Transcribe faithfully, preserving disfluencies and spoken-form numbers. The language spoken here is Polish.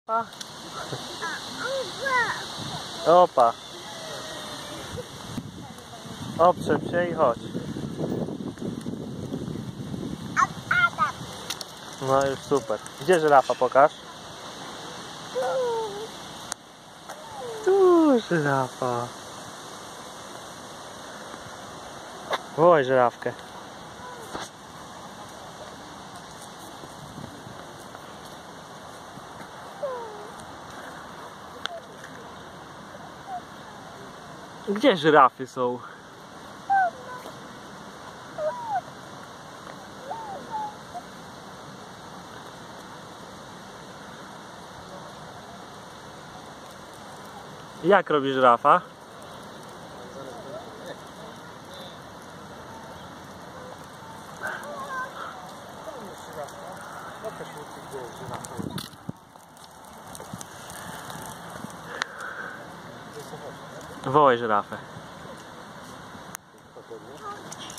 żyrafa? Opa. Oprzep się i chodź. No już super. Gdzie żyrafa? Pokaż. Tu żyrafa. Wołaj żyrawkę. Gdzie żyrafy są? Jak robi żyrafa? Wołaj żyrafę.